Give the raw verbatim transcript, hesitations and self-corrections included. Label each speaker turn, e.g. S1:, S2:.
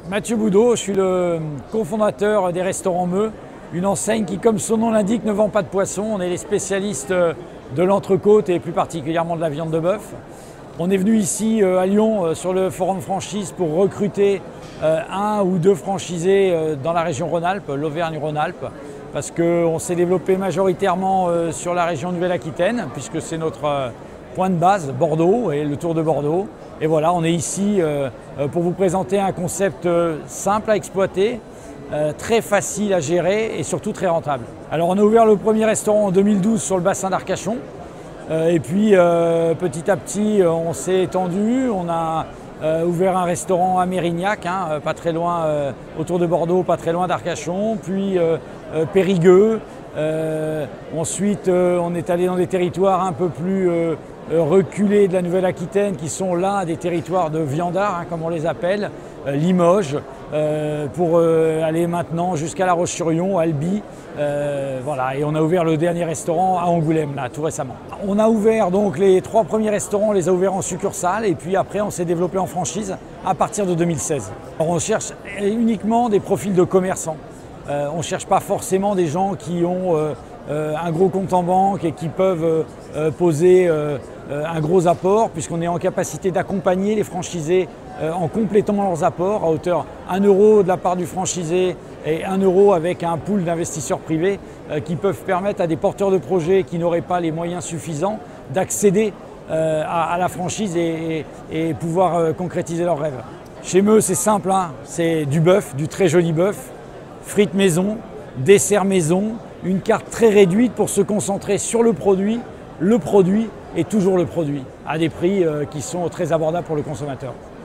S1: Mathieu Boudot, je suis le cofondateur des Restaurants Meux, une enseigne qui, comme son nom l'indique, ne vend pas de poisson. On est les spécialistes de l'entrecôte et plus particulièrement de la viande de bœuf. On est venu ici à Lyon sur le forum franchise pour recruter un ou deux franchisés dans la région Rhône-Alpes, l'Auvergne-Rhône-Alpes, parce qu'on s'est développé majoritairement sur la région Nouvelle-Aquitaine, puisque c'est notre point de base, Bordeaux et le Tour de Bordeaux. Et voilà, on est ici pour vous présenter un concept simple à exploiter, très facile à gérer et surtout très rentable. Alors on a ouvert le premier restaurant en deux mille douze sur le bassin d'Arcachon. Et puis petit à petit on s'est étendu, on a ouvert un restaurant à Mérignac, hein, pas très loin autour de Bordeaux, pas très loin d'Arcachon, puis Périgueux. Euh, ensuite euh, on est allé dans des territoires un peu plus euh, reculés de la Nouvelle-Aquitaine qui sont là des territoires de viandards, hein, comme on les appelle, euh, Limoges, euh, pour euh, aller maintenant jusqu'à La Roche-sur-Yon, Albi, euh, voilà, et on a ouvert le dernier restaurant à Angoulême là tout récemment. On a ouvert donc les trois premiers restaurants, on les a ouverts en succursale et puis après on s'est développé en franchise à partir de deux mille seize. Alors, on cherche uniquement des profils de commerçants. Euh, on ne cherche pas forcément des gens qui ont euh, euh, un gros compte en banque et qui peuvent euh, poser euh, un gros apport, puisqu'on est en capacité d'accompagner les franchisés euh, en complétant leurs apports à hauteur un euro de la part du franchisé et un euro avec un pool d'investisseurs privés euh, qui peuvent permettre à des porteurs de projets qui n'auraient pas les moyens suffisants d'accéder euh, à, à la franchise et, et, et pouvoir euh, concrétiser leurs rêves. Chez Meux, c'est simple, hein, c'est du bœuf, du très joli bœuf. Frites maison, dessert maison, une carte très réduite pour se concentrer sur le produit, le produit et toujours le produit, à des prix qui sont très abordables pour le consommateur.